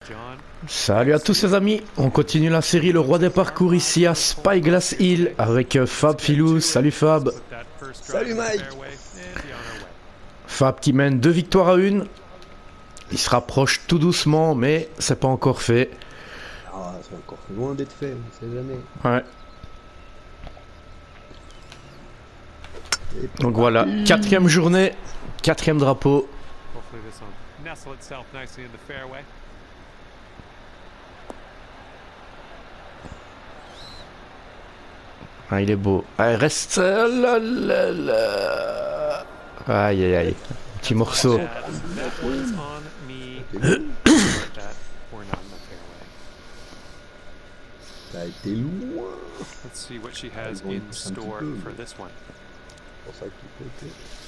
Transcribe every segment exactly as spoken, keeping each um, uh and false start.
Salut à tous les amis, on continue la série Le Roi des Parcours ici à Spyglass Hill avec Fab Filou. Salut Fab. Salut Mike. Fab qui mène deux victoires à une. Il se rapproche tout doucement mais c'est pas encore fait. Ah, c'est encore loin d'être fait, on sait jamais. Ouais. Donc voilà, quatrième journée, quatrième drapeau. Ah, il est beau. Ah, il reste... Là, là, là. Aïe, aïe, aïe. Un petit morceau. T'as été loin. Let's see what she has in store for this one. C'est pour ça qu'il faut que...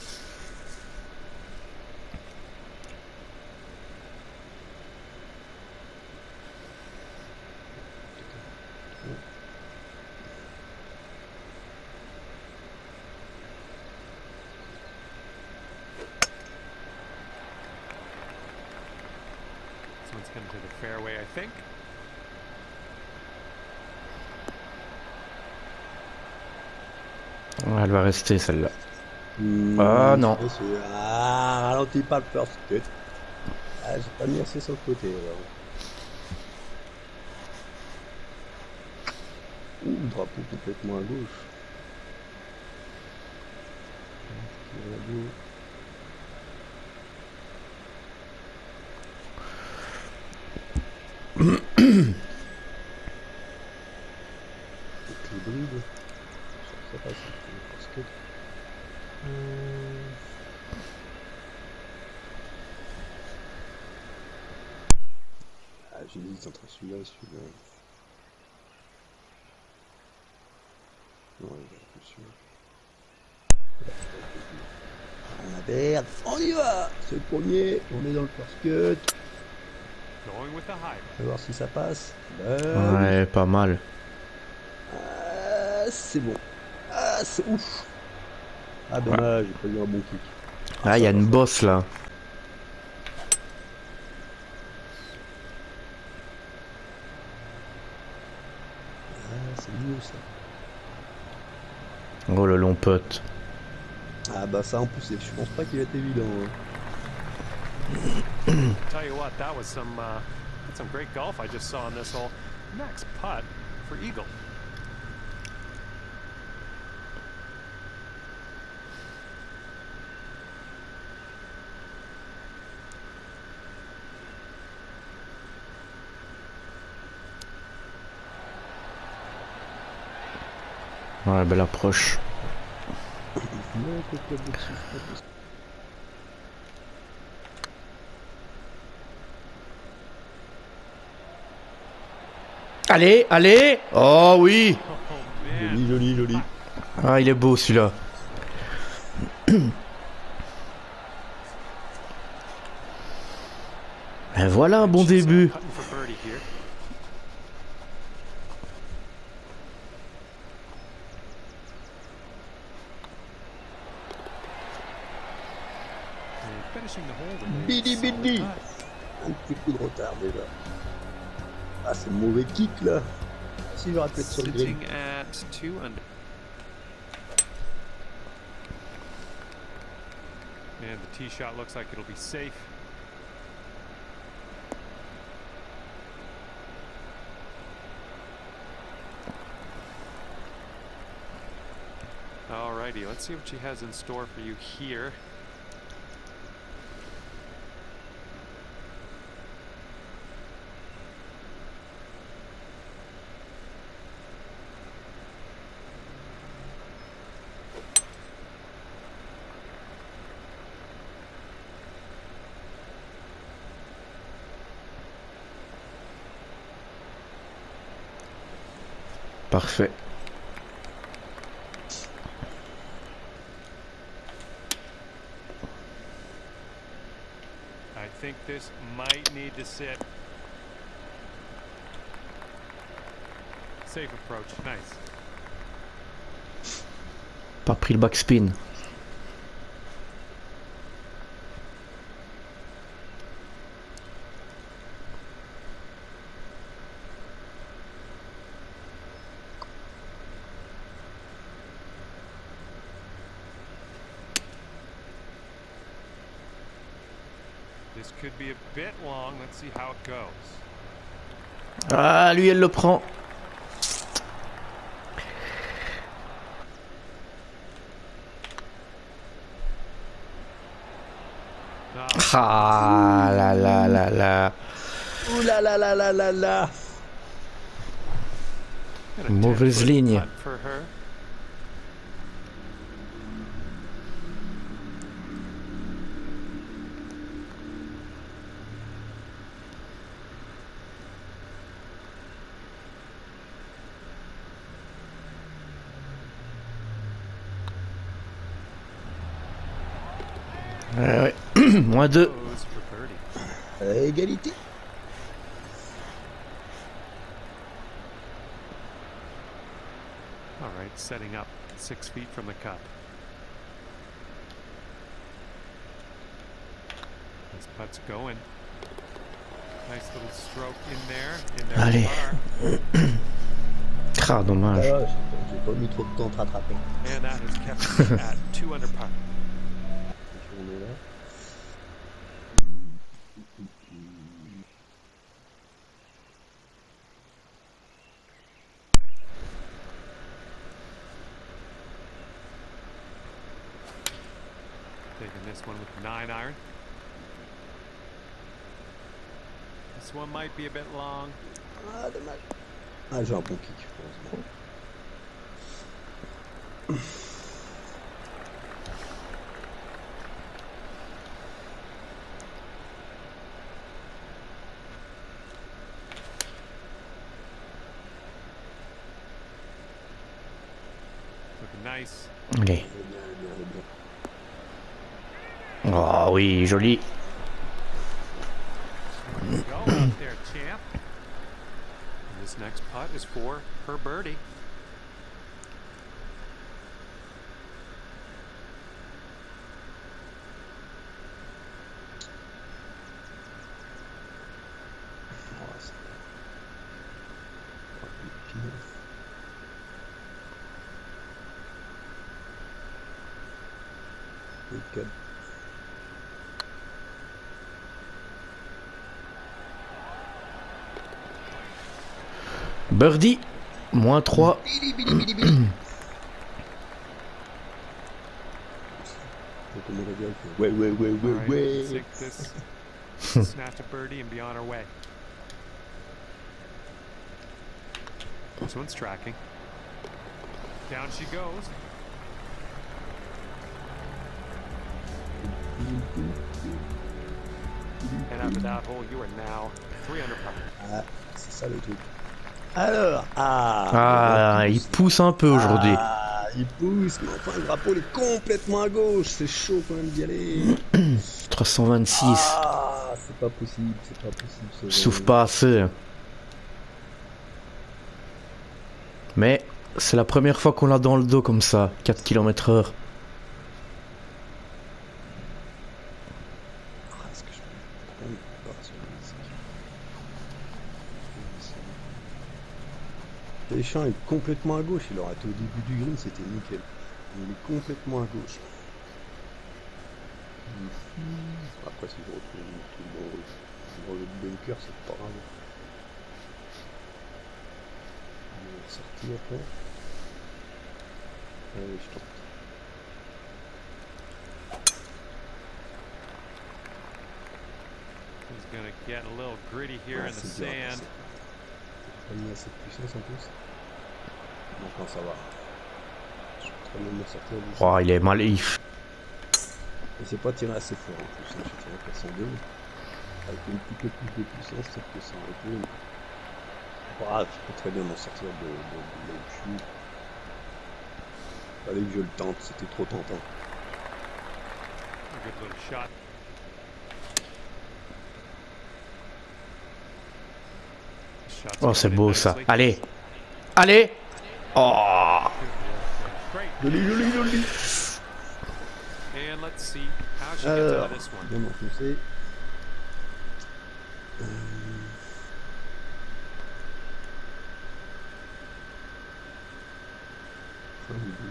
This one's heading to the fairway, I think. Elle va rester celle-là. Mmh, ah non. Ah, ralentis pas le first cut. Ah, j'ai pas mis assez sur le côté alors. Ouh, le drapeau complètement à gauche. Les brides. Ça passe, le first cut. Ah, j'hésite entre celui-là et celui-là. Non, il va être celui-là. On la perd. On y va. C'est le premier. On est dans le first cut. On va voir si ça passe. Ben, Ouais, oui. Pas mal. Ah, c'est bon. Ah, c'est ouf. Ah, dommage, ouais. J'ai pas eu un bon kick. Ah, il y a une bosse là. Ah, c'est mieux ça. Oh le long pote. Ah bah ça en plus, je pense pas qu'il va être évident. Hein. Tell you what, that was some uh, that's some great golf I just saw on this hole. Next putt for eagle. Ouais, belle approche. Allez, allez. Oh oui. Joli, joli, joli. Ah, il est beau celui-là. Et voilà un bon début. Bidi bidi. Un petit coup de retard déjà. Ah, c'est le mauvais kick là. Si j'aurais pu être sur le green. And the tee shot looks like it'll be safe. Alrighty, let's see what she has in store for you here. Parfait. I think this might need to sit. Safe approach, nice. Pas pris le backspin. This could be a bit long. Let's see how it goes. Ah, lui, elle le prend. Ah là là là là. Ouh là là là là là là. Mauvaise ligne. Ouais, ouais. Moins deux. Euh, égalité. All right, setting up six feet from the cup. This putt's going. Nice little stroke in there. In there. Allez. Ah, dommage. Ah, j'ai pas mis trop de temps à te rattraper. And that has kept me at two under par. On est là. Taking this one with nine iron. This one might be a bit long. Ah, dommage. Ah, j'ai un bon kick, je pense. Looking nice. Allez. Oh oui, joli. Go out there, champ. And this next putt is for her birdie. Good. Birdie. Moins trois. Ouais, ouais, ouais, ouais, Right, ouais. take this, snatch a birdie and be on our way. This one's tracking. Down she goes. And after that hole, you are now three under par. Ah, c'est ça le truc. Alors, ah, Ah, il pousse un peu aujourd'hui. Ah, il pousse, mais enfin le drapeau il est complètement à gauche, c'est chaud quand même d'y aller. trois cent vingt-six. Ah, c'est pas possible, c'est pas possible. Ce Souffle pas assez. Mais c'est la première fois qu'on l'a dans le dos comme ça, quatre kilomètres heure. Ah, est-ce que je peux prendre pas sur la musique. Deschamps est complètement à gauche, il aurait été au début du green, c'était nickel. Il est complètement à gauche. Après, si je retrouve une truc dans le, dans le bunker, c'est pas grave. On va sortir après. Allez, je tente. He's gonna get a little gritty here Ouais, in the c'est dur, sand. c'est pas mis assez de puissance en plus. Donc non, ça va. Je peux très bien me sortir d'ici. Oh, il est malif. Et c'est pas tiré assez fort en plus, hein. J'ai tiré quatre cent deux. Avec un petit peu plus de puissance, peut-être que ça aurait pu. Ah, je peux très bien m'en sortir de, de, de là où je suis. Fallait que je le tente, c'était trop tentant. A good little shot. Shot's Oh, c'est going in beau ça. nicely. Allez. Allez. Oh. Great. Joli, joli, joli. And let's see how she gets Alors, out of this one. bien enfoncé. Euh... Ah, oui, oui.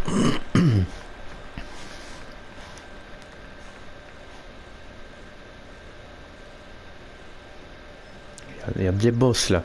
Il y a des boss là.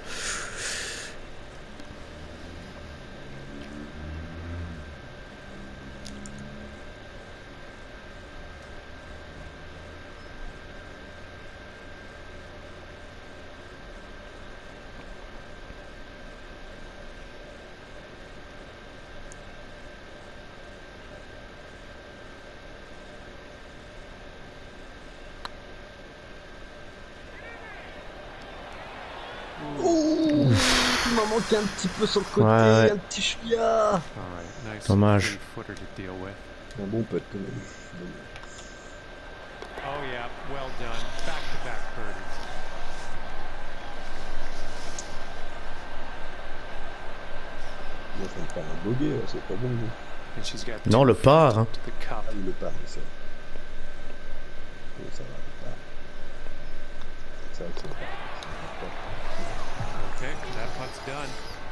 Ouh, il m'a manqué un petit peu sur le côté, Ouais, ouais. un petit chouïa. All right, nice Dommage. footer to deal with. Un bon putt quand même. Oh yeah, well done. Back to back birdies. Il est en train de faire un bogey, là, c'est pas bon. lui. And she's got Non, two le feet par, hein. to the cup. Ah, il le part, mais ça. Bon, ça va, le part. C'est vrai que c'est le part. Okay, that putt's done.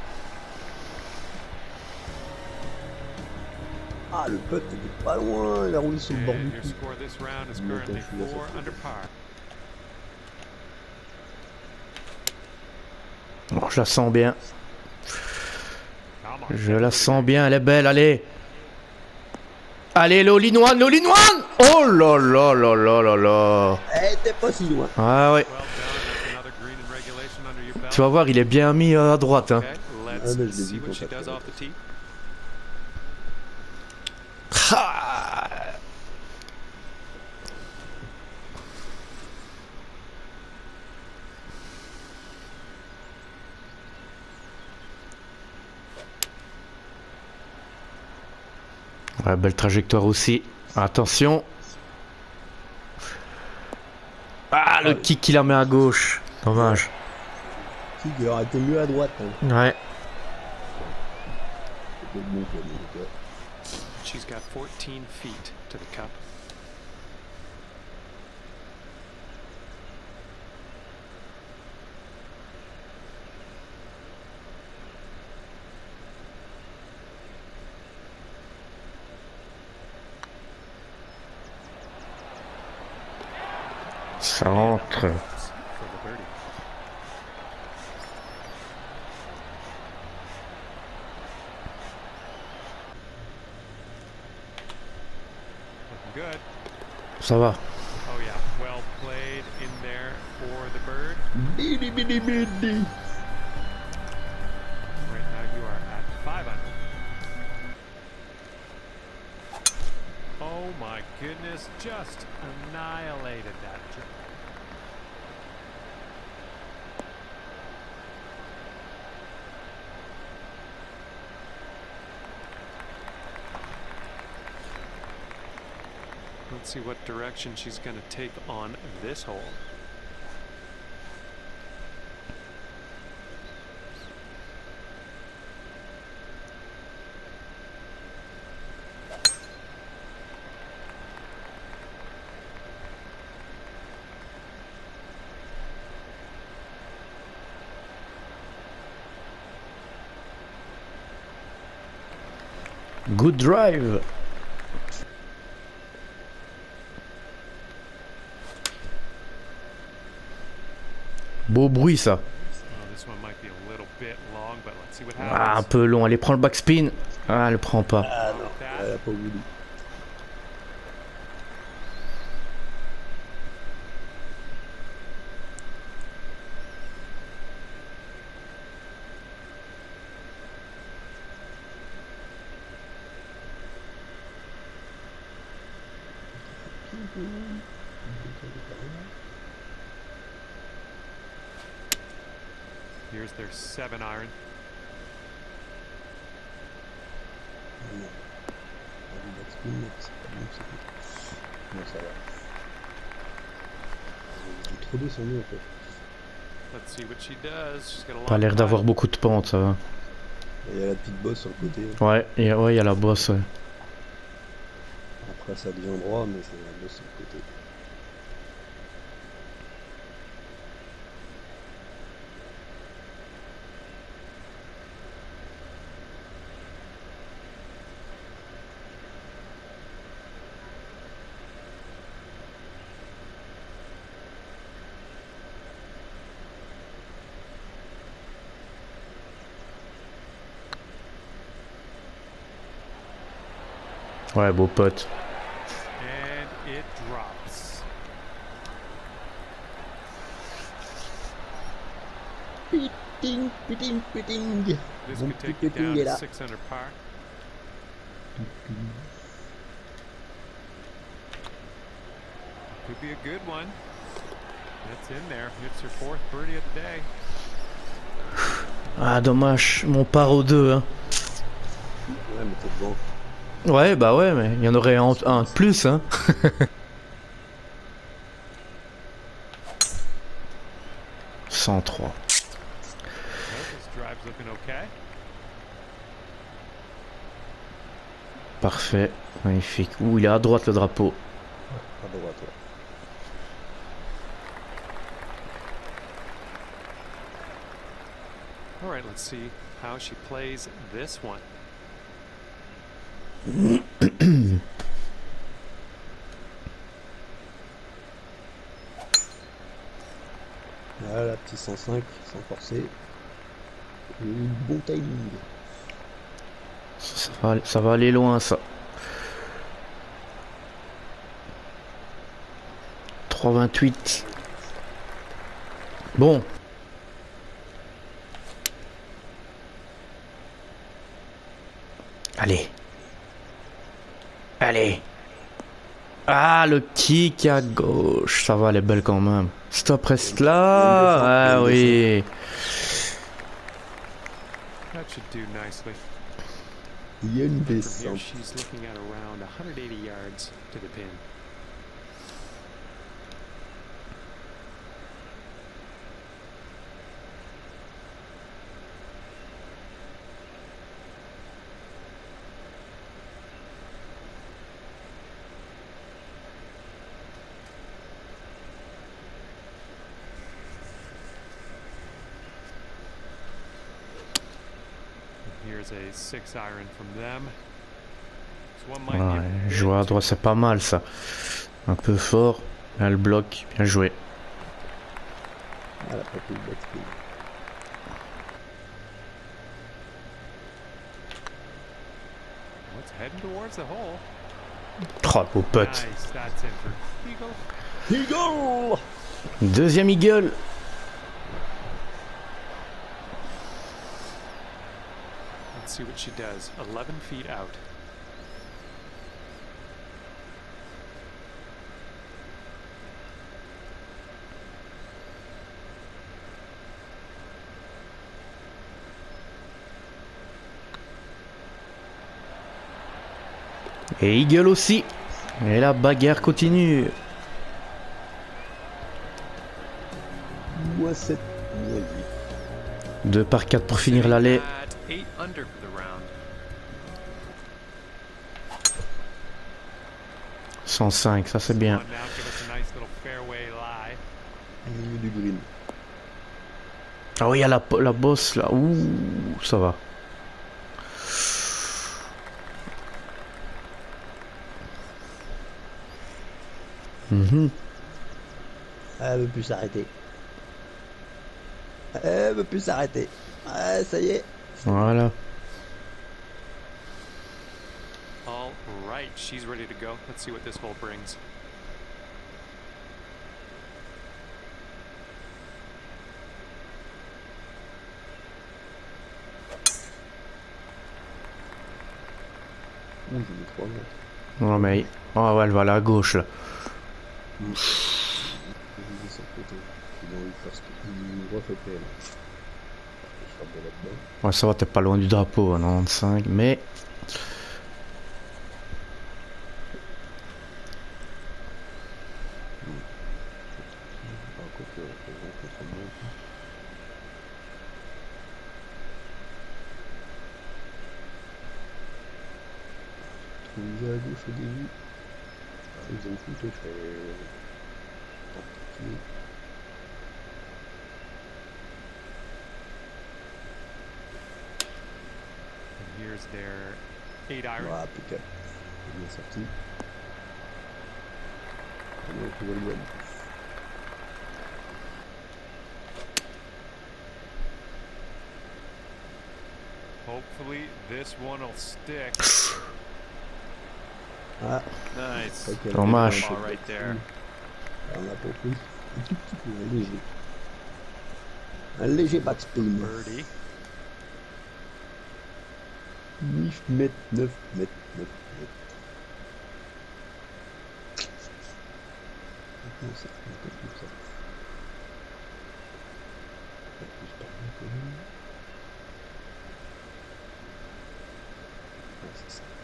Ah, le putt était pas loin, il a roulé sur le bord And du your trou. score this round is Il manque un currently chouïa sur four le under côté. par. Oh, je la sens bien. Come on, Je la everybody sens ready. bien, elle est belle, allez. Allez, l'Olinoine, l'Olinoine. Oh là là là là là là. Eh, t'es pas si loin. Ah ouais. Well done. That's another green in regulation under your belt. Tu vas voir, il est bien mis euh, à droite. Hein. Okay, Ah, let's mais je l'ai see vu what quand she ça does fait. off the tee. Ah. Ouais, belle trajectoire aussi. Attention. Ah, le kick qu'il a mis à gauche. Dommage. Si, il aurait été mieux à droite. Hein. Ouais. C'était bon, quoi, mais, euh, She's got fourteen feet to the cup. Centre. For the birdie. Looking good. Ça va. Oh yeah, well played in there for the bird. Bidi, bidi, bidi. Right now you are at five under. Oh my goodness, just annihilated that. Jer- Let's see what direction she's going to take on this hole. Good drive. Beau bruit ça. Oh, this one might be a little bit long, but let's see what Ah, un happens. peu long. Allez, prends le backspin. Ah, elle prend pas. Ah non, Like that. elle a pas voulu. Here's their seven iron. Ah non. Ah, le backspin, c'est pas bon, c'est bon. Non, ça va. J'ai trop descendu en fait. Let's see what she does. She's got a Pas long l'air d'avoir putt. beaucoup de pente, ça va. Et il y a la petite bosse sur le côté. Ouais, et, ouais, il y a la bosse. Ouais. Après ça devient droit, mais c'est la bosse sur le côté. Ouais, beau pote. And it drops. Puting, puting, puting. This Mon could petit take you puting down est to là. six under par. Could be a good one. That's in there. It's your fourth birdie of the day. Ah, dommage, mon par au deux. Hein. Ouais, mais t'es devant. Ouais, bah ouais, mais il y en aurait un, un de plus. Hein. cent trois. Well, this drive's looking okay. Parfait, magnifique. Ouh, il est à droite le drapeau. À droite, ouais. All right, let's see how she plays this one. Voilà, petit cent cinq, sans forcer. Et bon timing. Ça va, aller- ça va aller loin, ça. trois vingt-huit. Bon. Allez. Allez. Ah, le kick à gauche. Ça va, elle est belle quand même. Stop, reste là. Ah oui. That should do nicely. Il y a une From here, descente. she's looking at around one hundred eighty yards to the pin. Here's a six iron from them. This one might be Ouais, a bit jouer à droite, c'est pas mal ça. Un peu fort. Elle bloque. Bien joué. Elle a pas pu le battre. Well, it's heading towards the hole. Oh, beau pote. Nice, that's in for Eagle. Eagle! Deuxième eagle. Let's see what she does. eleven feet out. Et eagle aussi. Et la bagarre continue. Moi, sept. Moi, huit. deux par quatre pour finir l'aller. At eight under for the round. cent cinq, ça c'est bien. Come on now, give us a nice little fairway lie. Au milieu du green. Ah oui, il y a la, la bosse là. Ouh, ça va. Mhm. Elle veut plus s'arrêter. Elle veut plus s'arrêter. Ah, ça y est. Voilà. All right, she's ready to go. Let's see what this hole brings. Ouh, j'ai mis trois mètres. Non mais... Oh ouais, elle va aller à gauche là. J'ai mis son côté. Il a envie de faire ce qu'il refait là. Je frappe de là-dedans. Ouais, ça va, t'es pas loin du drapeau, hein, quatre-vingt-quinze, mais... Par contre, euh, par exemple, contre moi. Trouver à gauche au début. Ah, ils ont foutu, je fais. Tant pis. And here's their eight iron. Ah, impeccable. C'est bien sorti. On va trouver le bon. Hopefully this one will stick. Ah, Nice. ok, Dommage. Ball right there. on a pas pris un tout petit peu, un léger. Un léger backspin. Birdie. neuf mètres, neuf mètres, neuf mètres. Non, ça, un peu plus ça. Un peu plus par là, quand même. Ouais, c'est ça.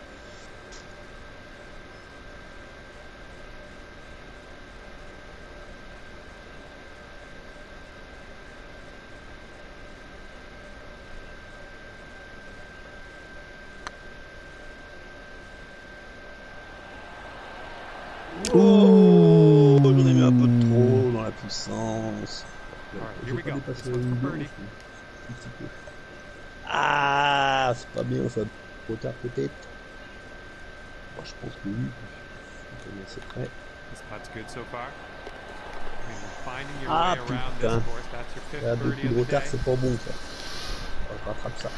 Oh, j'en ai mis un peu de trop dans la puissance. Alright, J'ai here we pas go. dépassé This la one's ligne for blanche, birdie. mais un petit peu. Ah, c'est pas bien ça. Trop tard peut-être. Bon, je pense que oui. On est assez près. This putt's good so far. I mean, you're finding your Ah way around putain. this course. That's your fifth Là, deux birdie coups of de the retard, day. c'est pas bon ça. On rattrape ça.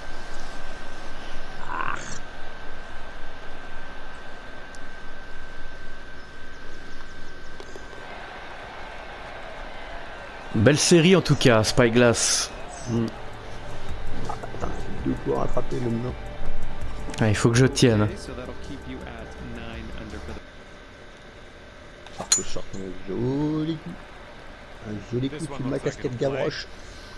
Ah. Belle série en tout cas, Spyglass. Mm. Ah, attends, j'ai deux coups à rattraper maintenant. Ah, il faut que je tienne. Okay, so that'll keep you at nine under for the. Alors que je sorte un joli coup. Un joli coup This one sur ma looks like casquette it'll play. Gavroche.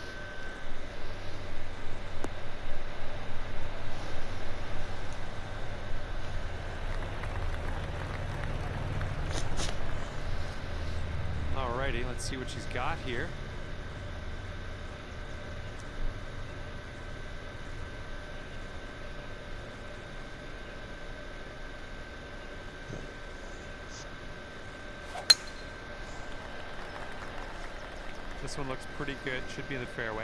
Alrighty, let's see what she's got here. This one looks pretty good. Should be in the fairway.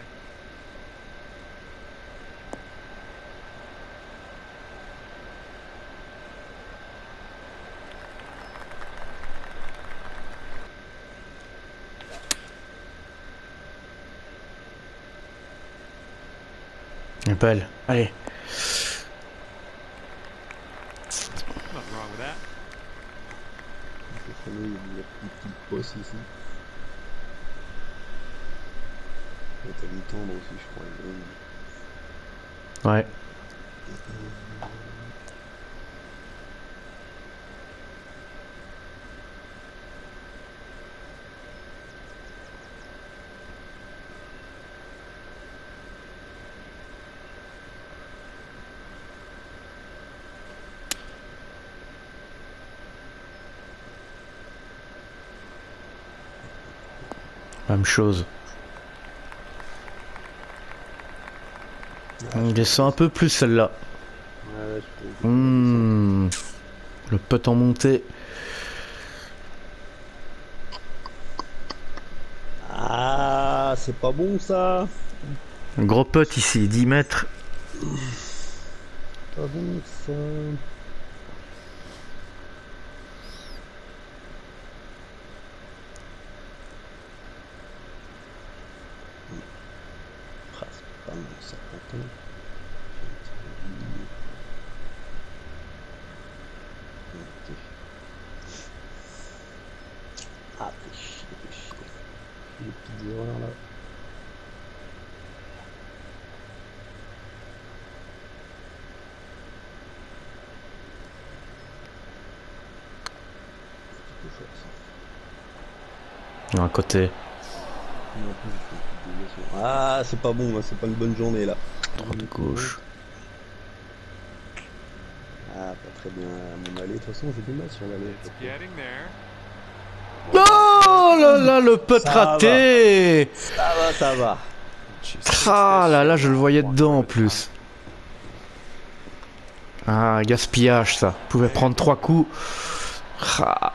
Belle. Allez. Nothing wrong with that. Je connais, il y a une petite posse ici. Et t'as mis tendre aussi, je crois. Ouais. Même chose. On descend un peu plus celle-là. Ouais, ouais, je peux. Mmh. Le putt en montée. Ah, c'est pas bon ça. Un gros putt ici, dix mètres. Pas bon ça. Ah, c'est pas mal ça, pourtant. Ah, fais chier, fais chier. Les petites erreurs là. Je peux faire ça. À côté. Mais en plus, je fais une petite déviation. Ah, c'est pas bon, hein, c'est pas une bonne journée là. Droite gauche. Ah, pas très bien à mon aller. De toute façon, j'ai du mal sur l'aller. It's getting there. Oh là là, le putt Ça raté. Ça va, ça va. She sinks Ah this là là, je le voyais one dedans en foot at a plus. Ah, gaspillage ça. Pouvait prendre trois coups. Ah.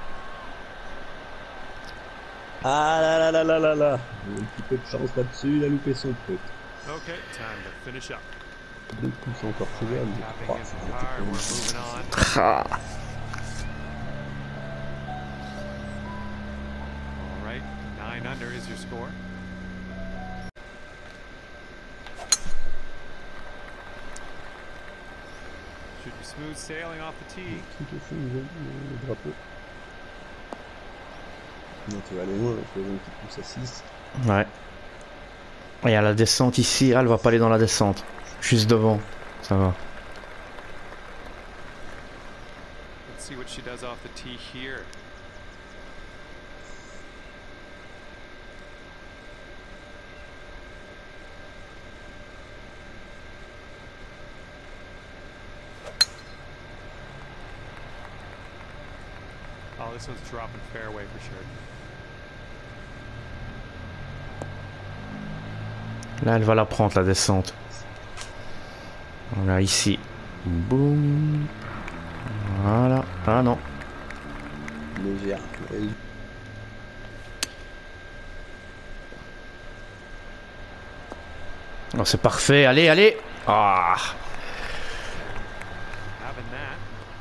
Ah là là là là là là. Il y a un petit peu de chance là-dessus, il a loupé son putt. time. Okay, time to finish up. Deux coups sont encore jouables, je Tapping crois. his C'est un guitar, petit we're peu- moving on. Ah. All right, nine under is your score. Should be smooth sailing off the tee. Tout au fond, le, le drapeau. Non, tu vas aller loin, il faut une petite pousse à six. Ouais. Il y a la descente ici. Ah, elle va pas aller dans la descente. Juste devant. Ça va. Let's see what she does off the tee here. Oh, this one's dropping fairway for sure. Là, elle va la prendre, la descente. Voilà, ici. Boum. Voilà. Ah non. Légère. Et... Oh, c'est parfait. Allez, allez. Ah. Having that.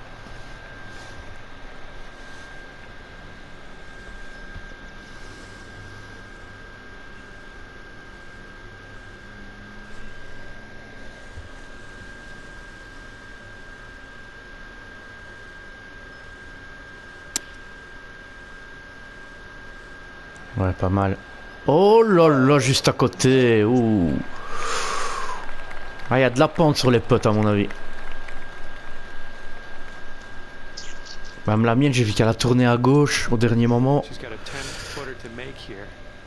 Ouais, pas mal. Oh là là, juste à côté. Ouh. Ah, il y a de la pente sur les potes, à mon avis. Même la mienne, j'ai vu qu'elle a tourné à gauche au dernier moment. She's got a ten footer to make here.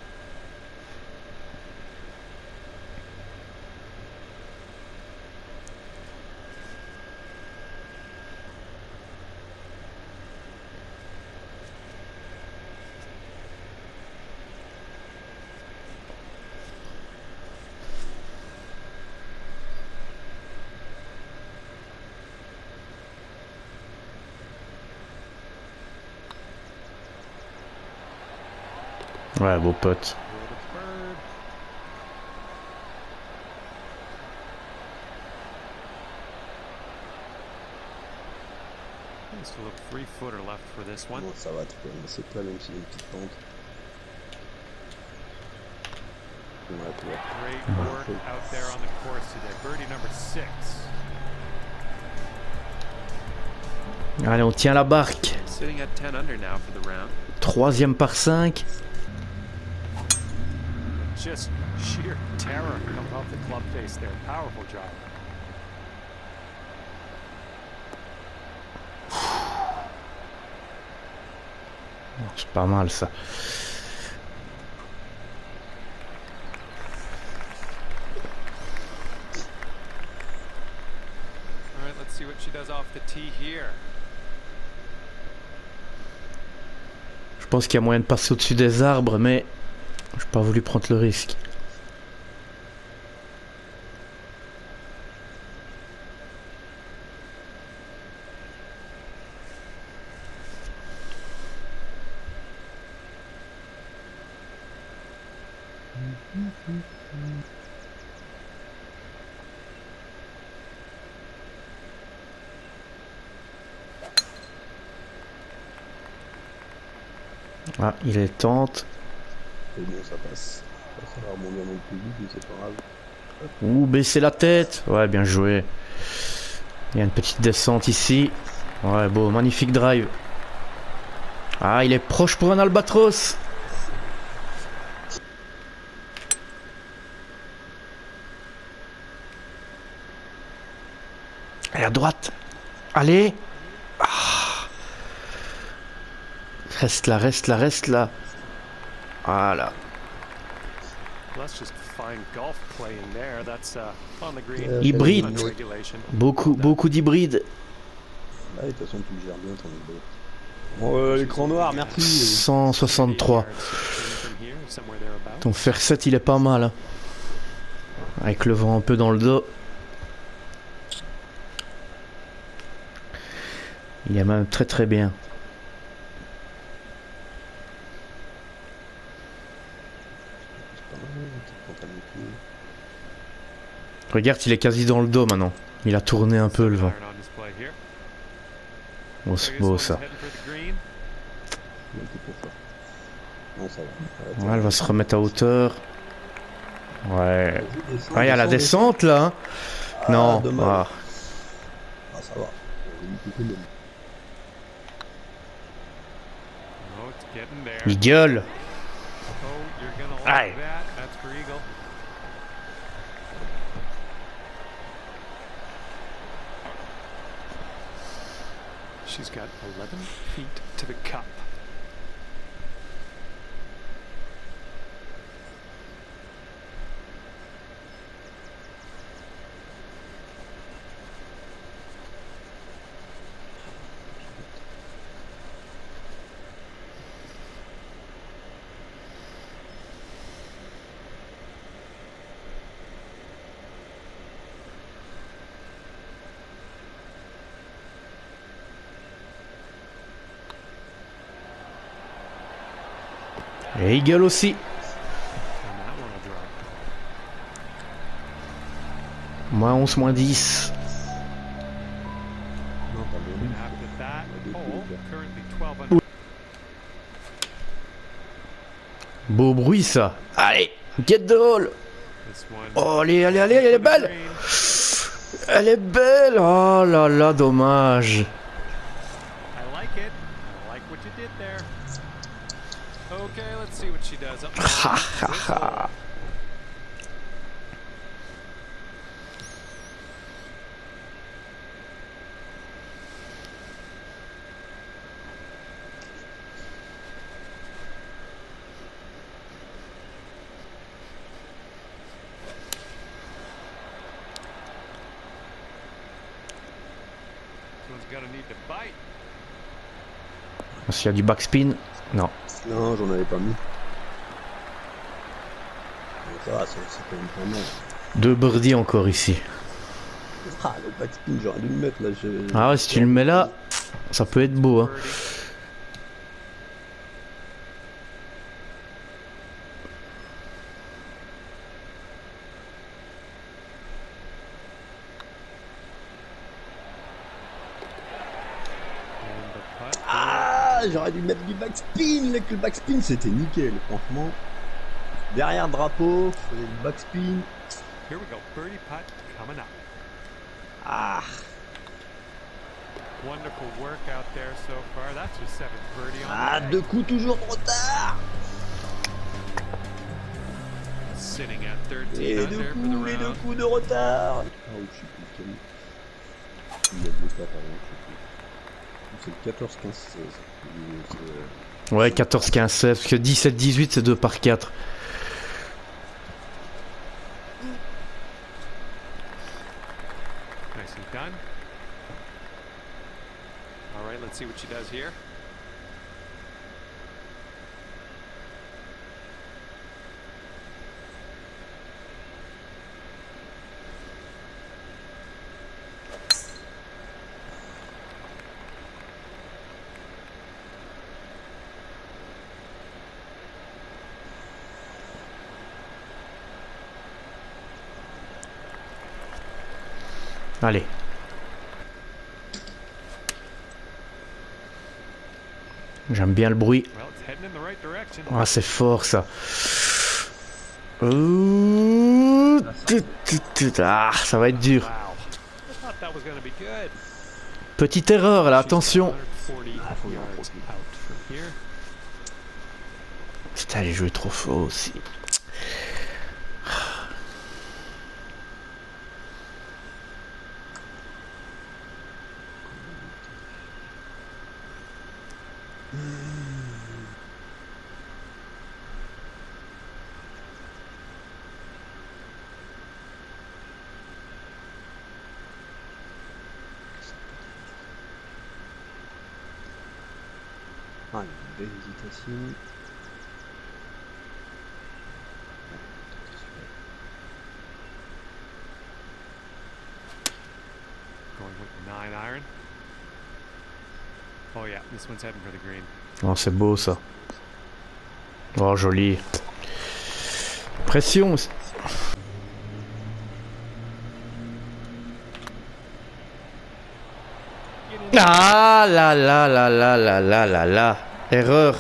Ouais, beau pote. Still a three footer left for this one. Non, ça va, tu peux ramasser pas, même s'il y a une petite pente. Ouais, tu vois. Great work out there on the course today. Birdie number six. Allez, on tient la barque. Sitting at ten under now for the round. Troisième par cinq. Just sheer terror coming off the club face there. Powerful job. C'est pas mal ça. All right, let's see what she does off the tee here. Je pense qu'il y a moyen de passer au-dessus des arbres, mais j'ai pas voulu prendre le risque. Ah, il est tente. Et bon, ça passe. Ça va rebondir non plus vite, mais c'est pas grave. Ouh, baisser la tête. Ouais, bien joué. Il y a une petite descente ici. Ouais, beau, magnifique drive. Ah, il est proche pour un albatros. Et à droite. Allez. Ah. Reste là, reste là, reste là. Voilà. That's just fine golf playing there. That's uh, on the green. Euh, Hybride. Under regulation. Beaucoup, beaucoup d'hybrides. Ah, de toute façon, tu le gères bien ton hybride. Bon, euh, l'écran noir, merci. cent soixante-trois. Ton fer sept, il est pas mal. Hein. Avec le vent un peu dans le dos. Il est même très très bien. Regarde, il est quasi dans le dos maintenant. Il a tourné un peu le vent. Oh, c'est beau ça. Non, ça va. Ouais, elle va se remettre à hauteur. Ouais. Ah, il y a la descente là. Hein. Ah, Non. dommage. Ah. Ah, ça va. On est plutôt même. Oh, it's getting there. Il gueule. Oh, you're gonna Aye. like that. That's for eagle. She's got eleven feet to the cup. Et il gueule aussi. And that one will drop. Moins onze, moins dix. Non, pas bien. And after that Des hole, coups, là. currently twelve under. Beau bruit ça. Allez, get the hole. This one. Oh, allez, allez, allez, elle est belle. Elle est belle. Oh là là, dommage. I like it. I like what you did there. Okay, let's see what she does. Up Ha ha this ha. hole. This one's gonna need to bite. S'il y a du backspin. Non. Non, j'en avais pas mis. Mais ça va, c'est c'est quand même pas mal. Deux birdies encore ici. Ah, le backspin, j'aurais dû le mettre là. je- Ah ouais, si tu le mets là, ça peut être beau. Hein. Birdie. And the putt. Ah, j'aurais dû mettre du backspin. Là, que le backspin, c'était nickel, franchement. Derrière drapeau, je faisais le backspin. Here we go. Birdie putt coming up. Ah, Wonderful work out there so far. That's your seventh birdie on ah the day. deux coups toujours trop tard. Sitting at thirteen Les deux under for coups, the les deux round. coups de retard. Ah, ou je sais plus lequel. Il y a deux cas, pardon, je sais plus. C'est le quatorze quinze seize. Et c'est, euh, Ouais, quatorze, quinze, seize. Parce que dix-sept, dix-huit, c'est deux par quatre. Nicely done. All right, let's see what she does here. Allez. J'aime bien le bruit. Well, it's heading in the right direction. Ah, c'est fort ça. Ouh, tut, tut, tut. Ah, ça va être dur. Wow. I thought that was going to be good. Petite erreur là, attention. She's one hundred forty Ah, faut y en yards profiter. out from here. Putain, j'ai joué trop fort aussi. Ah, une belle hésitation. Going with the nine iron. Oh yeah, this one's heading for the green. Oh, c'est beau ça. Oh, joli. Pression aussi. Get in. Ah là là là là là là là là. Erreur.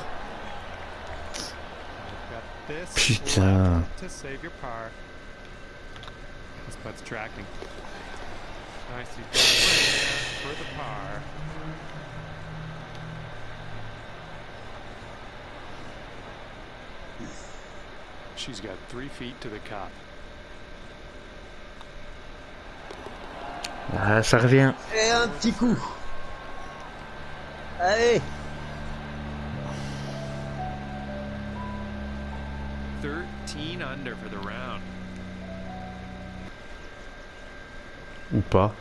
You've got this Putain. left to save your par. This putt's tracking. Nicely done. She's got three feet to the cup. Ah, ça revient. Et un petit coup. Allez. thirteen under for the round. Ou pas.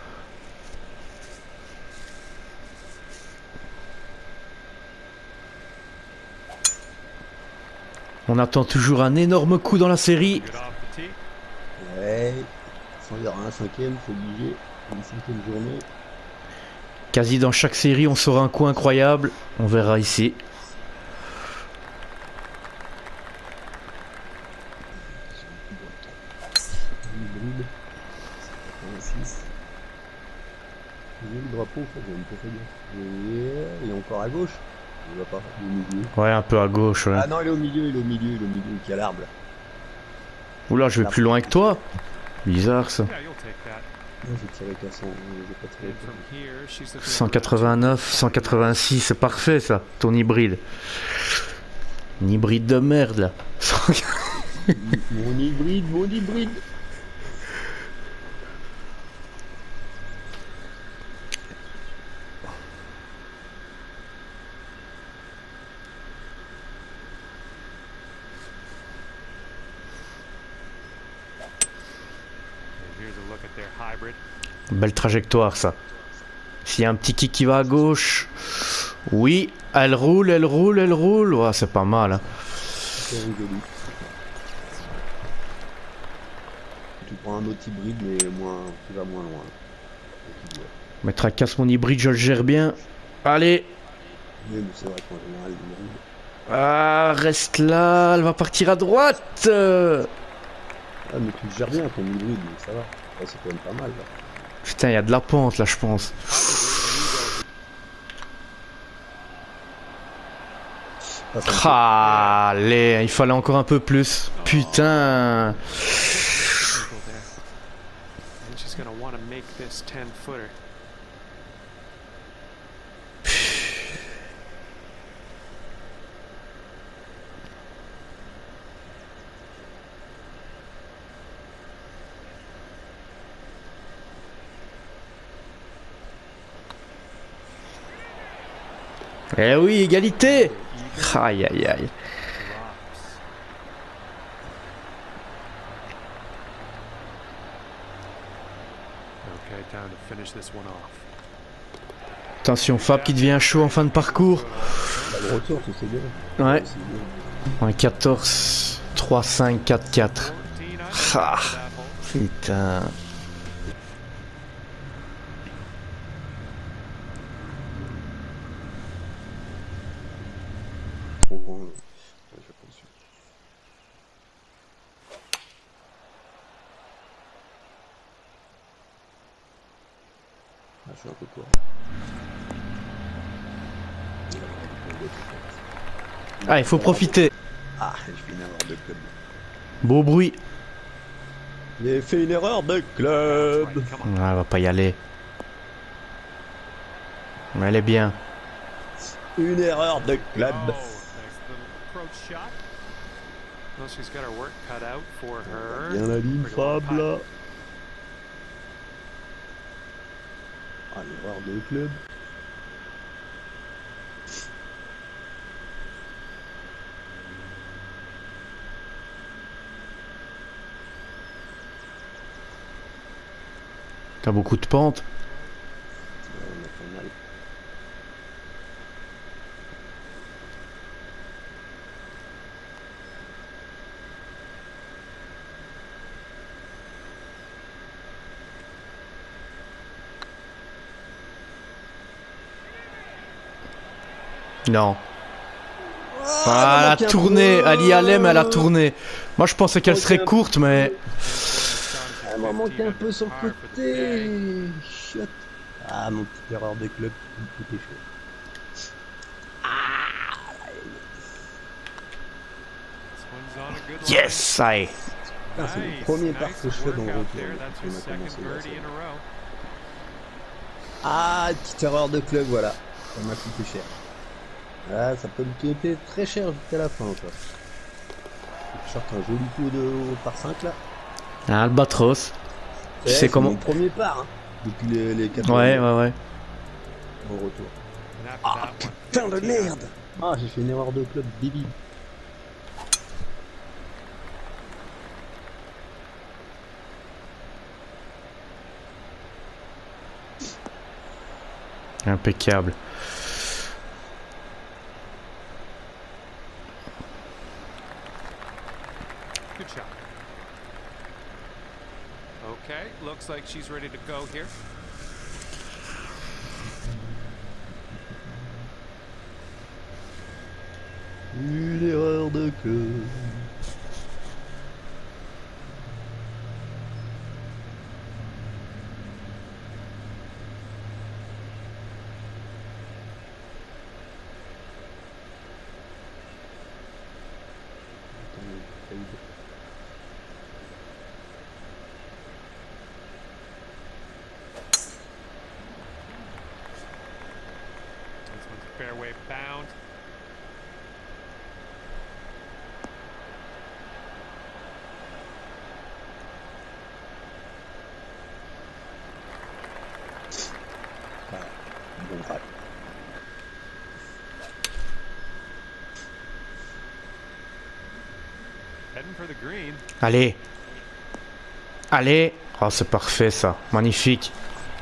On attend toujours un énorme coup dans la série. Good off the tee. Ouais. Il y aura un cinquième, c'est obligé. Une cinquième journée. Quasi dans chaque série, on sort un coup incroyable. On verra ici. Hybride. quatre-vingt-six. Il est le drapeau, faut que je me fasse gaffe. Il est encore à gauche. Il va pas. Il est au milieu. Ouais, un peu à gauche. Ouais. Ah non, il est au milieu, il est au milieu, il est au milieu. Il y a l'arbre. Oula, je vais plus loin que toi. Bizarre ça. Yeah, you'll take that. Moi j'ai tiré qu'à cent. J'ai pas tiré. And from here, she's looking cent quatre-vingt-neuf, cent quatre-vingt-six, c'est parfait ça, ton hybride. Un hybride de merde là. Mon hybride, mon hybride. And here's a look at their hybrid. Belle trajectoire ça. S'il y a un petit kick qui va à gauche. Oui, elle roule, elle roule, elle roule. Ouais, c'est pas mal. Hein. C'est rigolo. Tu prends un autre hybride mais moins, qui va moins loin. Mais tracasse mon hybride, je le gère bien. Allez. Oui, mais c'est vrai qu'en général, l'hybride. Ah, reste là, elle va partir à droite. Euh, Ah, mais tu le gères bien ton hybride, donc ça va. Ouais, c'est quand même pas mal là. Putain, il y a de la pente là, je pense. Ah, ça me fait- Ah, allez, il fallait encore un peu plus. Putain. People there. And she's gonna want to make this ten footer. Eh oui, égalité. Aïe, aïe, aïe. Drops. Okay, time to finish this one off. Attention, Fab qui devient chaud en fin de parcours. Bah, le retour, tu sais bien. Ouais. C'est bien. En quatorze, trois, cinq, quatre, quatre. fourteen under Ah. for that hole. Putain. Trop grand. Là. Ouais, je vais prendre celui-là. Ah, je suis un peu court. Ah, il faut profiter. Ah, je fais une erreur de club. Beau bruit. J'ai fait une erreur de club. Right, come on. Ah, elle va pas y aller. Mais elle est bien. Une erreur de club. Oh, nice little approach shot. Well, she's got her work cut out for her. Bien la ligne, Pretty long Fab putt. là. Ah, l'erreur de club. T'as beaucoup de pente. Ouais, on a fait mal. Non. Ah, Ah, elle a manqué un tourné. peu. Elle y allait, mais elle a tourné. Moi, je pensais qu'elle serait courte, mais. Elle m'a manqué un peu sur le côté. Chut. Ah, mon petite erreur de club qui me coûtait cher. Yes, aïe. Ah, c'est le premier part que je fais dans le retour depuis qu'on a commencé la série. Ah, petite erreur de club, voilà. Ça m'a coûté cher. Ah, ça peut me coûter très cher jusqu'à la fin, quoi. short un joli coup de par cinq là. Un albatros. Tu Ouais, sais c'est comment. mon premier part, hein, depuis les, les quatre Ouais, ouais, ouais. au retour. And after Ah that one, putain de fifteen merde. Ah, j'ai fait une erreur de club, baby. Impeccable. Good shot. Okay, looks like she's ready to go here. Une erreur de club. This one's fairway bound. Voilà. Bon drague. Heading for the green. Allez. Allez. Oh, c'est parfait ça. Magnifique.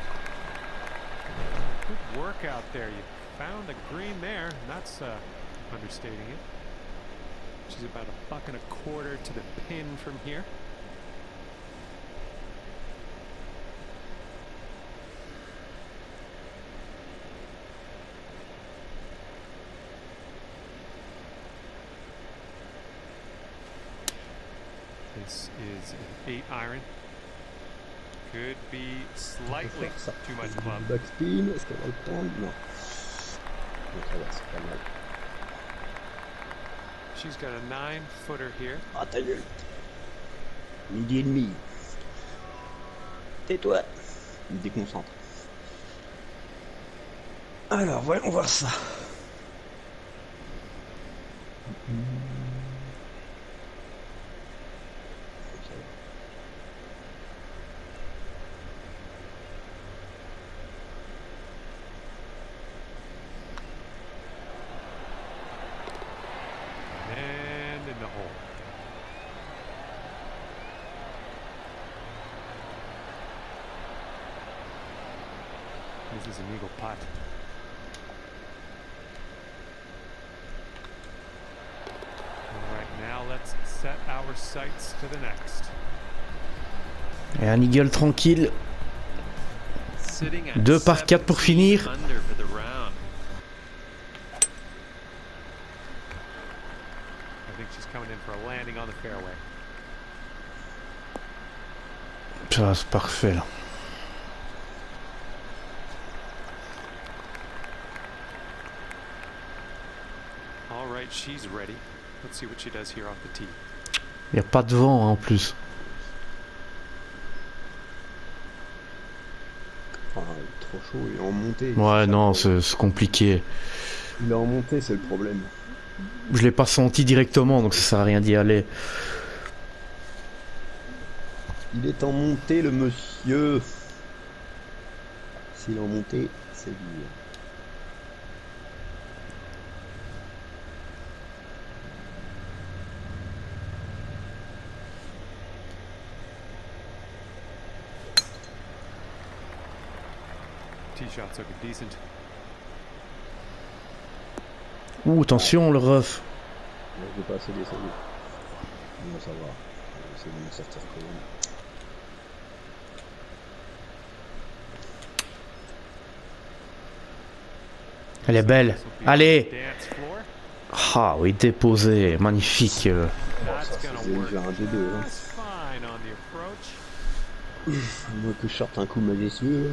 Good work out there. You found the green there. And that's uh, understating it. She's about a buck and a quarter to the pin from here. This is an eight iron. Could be slightly Ça. too much club. Backspin, est-ce qu'elle va le prendre? Non. Donc ça va, c'est pas mal. She's got a nine footer here. Ah ta gueule. Midi et demi. Tais-toi. Il me déconcentre. Alors, voyons voir ça. And in the hole. This is an eagle putt. All right, now let's set our sights to the next. Et un eagle tranquille. Deux par quatre pour finir. I think she's coming in for a landing on the fairway. Ça, c'est parfait là. All right, she's ready. Let's see what she does here off the tee. Il n'y a pas de vent hein, en plus. Ah, il est trop chaud, il est en montée. Ouais, Ça, non, c'est- c'est c'est compliqué. Il est en montée, c'est le problème. Je l'ai pas senti directement, donc ça sert à rien d'y aller. Il est en montée, le monsieur. S'il est en montée, c'est lui. Tee shot's looking decent. Ouh, attention le ref. Moi, je vais pas assez descendu. Non, ça va. Je vais essayer de m'en sortir quand même. Elle est belle. This will be Allez. on the dance floor. Ah oui, déposé. Magnifique. euh. That's ça, gonna c'est work déjà un D deux, hein. just fine on the approach. Moi que je sorte un coup majestueux.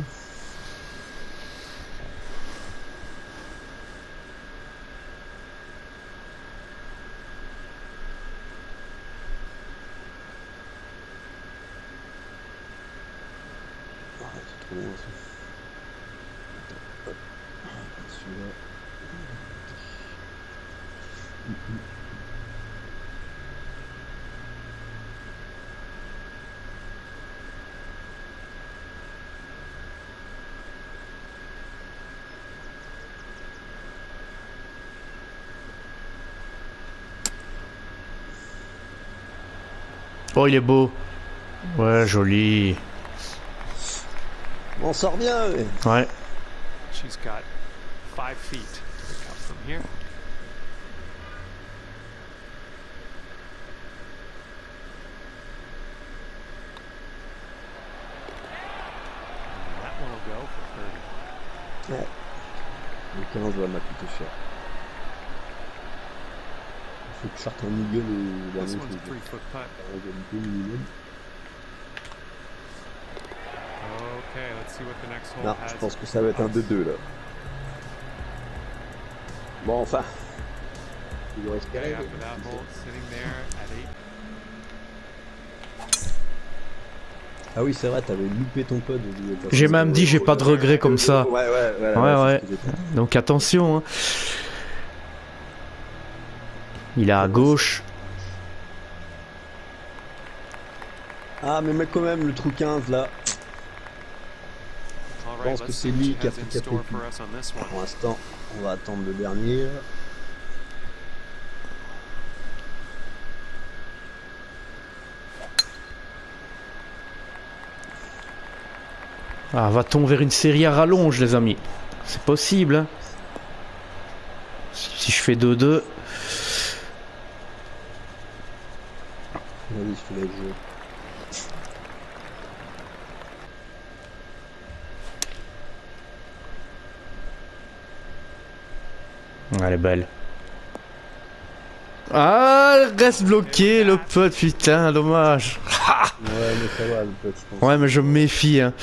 Ah, c'est trop loin ça. Hop. Celui-là. Oh, il est beau. Ouais, joli. On sort bien, ouais. Ouais. She's got five feet to the cup from here. And that one will go for thirty. Ouais. Le quinze va m'a coûté cher. Il faut que je sorte un eagle au This dernier one's a truc. three foot putt. Un égalité minimum. Okay, let's see what the next hole Non, has. je pense que ça va être un deux deux là. Bon, enfin. Il doit Okay, espérer. after that hole, sitting there at eight. Ah oui, c'est vrai, t'avais loupé ton pod. J'ai même dit, j'ai pas de regrets comme ça. Ouais, ouais, ouais. Ouais, ouais. Donc attention. Hein. Il est à gauche. Ah, mais mec, quand même, le trou quinze là. All Je right, pense que let's c'est see what lui she qui a has fait in quatre store coups. for us on this one. Pour l'instant, on va attendre le dernier. Ah, va-t-on vers une série à rallonge, les amis? C'est possible. Hein. Si je fais deux deux. Vas-y, je te laisse jouer. Elle est belle. Ah, elle reste bloqué le putt, putain, dommage. Ouais, mais ça va, le putt, je pense. Ouais, mais je me méfie. Hein.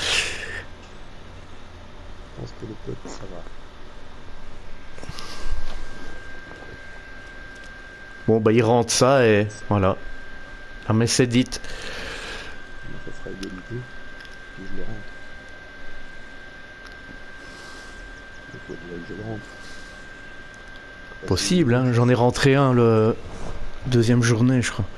Je pense que le putt, ça va. Bon, bah, il rentre ça et voilà. Ah, mais c'est dit. Ça sera égalité. Et je le rentre. Il faut déjà que je le rentre. Possible, hein. J'en ai rentré un le deuxième journée, je crois.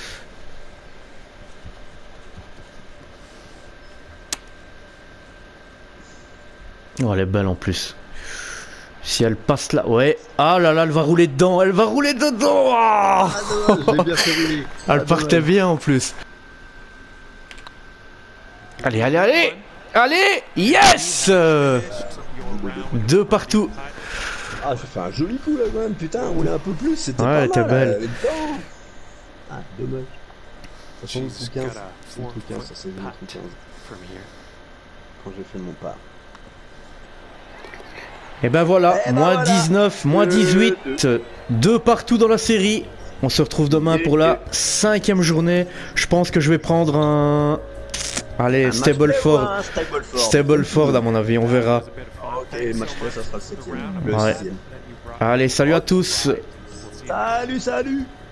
Oh, elle est belle en plus. Si elle passe là, ouais. Ah là là, elle va rouler dedans, elle va rouler dedans. Ah, Ah non, j'ai bien fait rouler. elle Ah, partait dommage. bien en plus. Allez, allez, allez, allez, yes. Deux partout. Ah, j'ai fait un joli coup là quand même, putain, rouler un peu plus, c'était Ouais, pas elle était mal. belle. Elle avait dedans. Ah, dommage. De toute façon, le She's trou quinze, got a c'est le trou quinze, ça c'est le trou putt quinze. from here. Quand j'ai fait mon pas. Et ben voilà, Eh ben moins voilà. dix-neuf, moins Deux, dix-huit, deux partout dans la série. On se retrouve demain pour la cinquième journée. Je pense que je vais prendre un... Allez, Stableford. Stableford. Stableford à mon avis, on verra. Ok, match play, ça sera le septième. Le Ouais. sixième. Allez, salut à tous. Salut, salut.